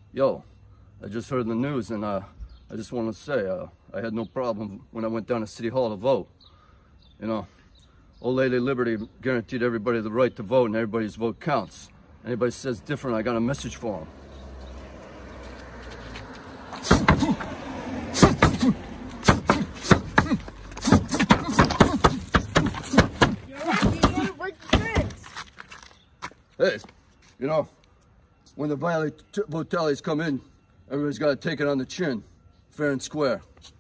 Yo, I just heard the news, and I just want to say I had no problem when I went down to City Hall to vote. You know, Old Lady Liberty guaranteed everybody the right to vote, and everybody's vote counts. Anybody says different, I got a message for them. Hey, you know, when the violent vote tallies come in, everybody's got to take it on the chin, fair and square.